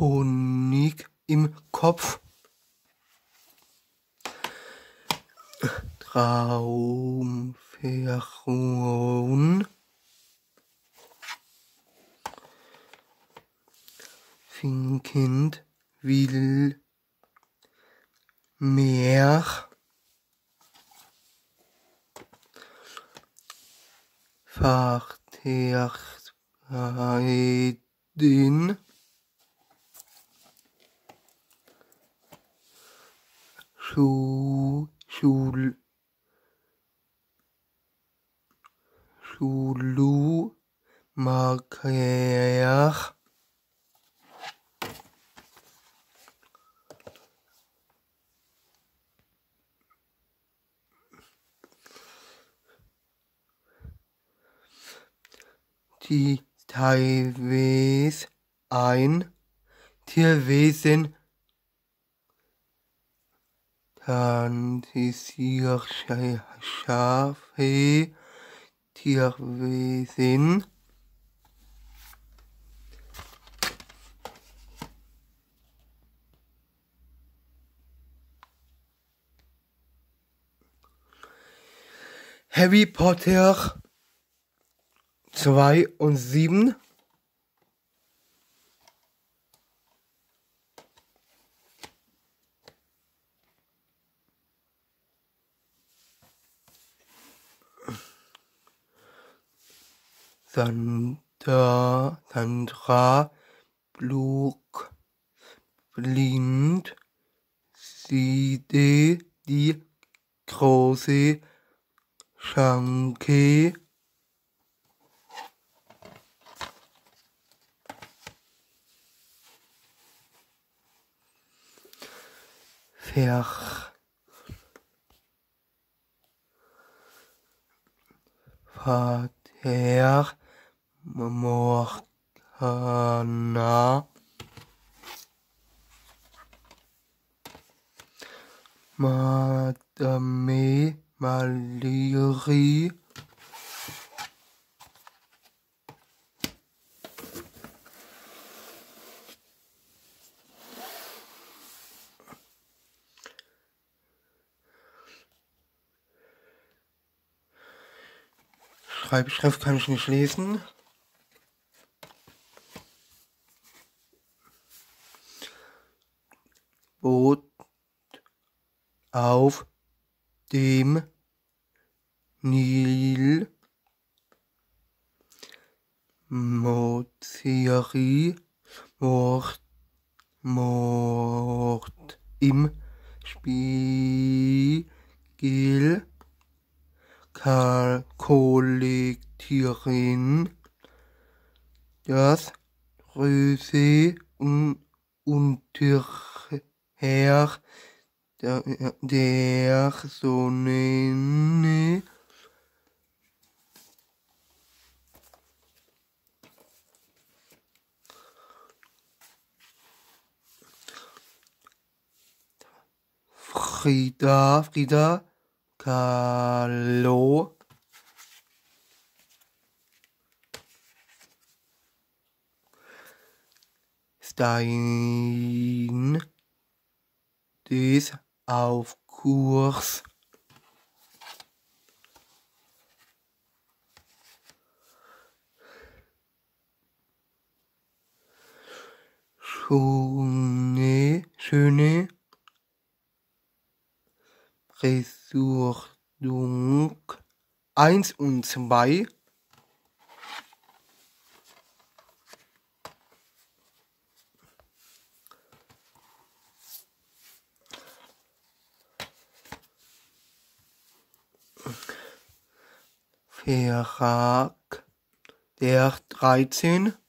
Honig im Kopf. Traumverhauen. Kind will mehr. Verteidigen. Schulu Marker. Die teilweise ein Tierwesen Schafe Tierwesen Harry Potter 2 und 7. Sandra Blug blind sieht die große Schranke. Vater Morgana Madame Maleri Schreibschrift kann ich nicht lesen. Boot auf dem Nil. Mozeri Mord im Spiegel. Kollektieren das Größe unter der Sonne Frida Kahlo Stein des auf Kurs schöne Besuchung 1 und 2. Vertrag der 13.